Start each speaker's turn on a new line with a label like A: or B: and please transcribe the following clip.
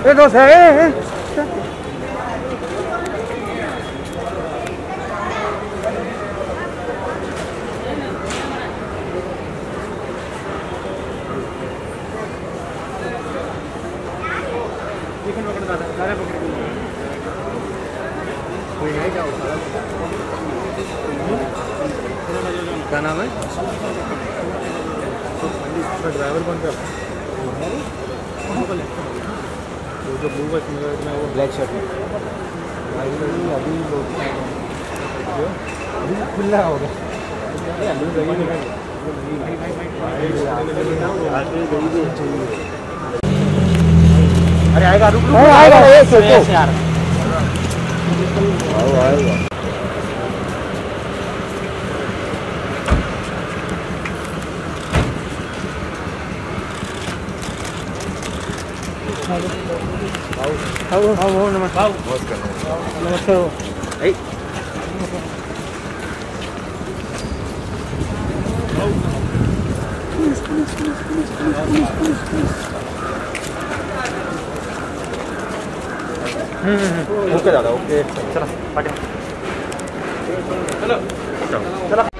A: no sé.
B: क्या नाम है?
A: ड्राइवर कौन सा? वो जो ब्लू बस में वो
B: ब्लैक शर्ट में
A: अभी खुला होगा। अरे आएगा, रुक रुक आएगा ये सोचो यार। आएगा ओके दादा, ओके चलो चलो चलो।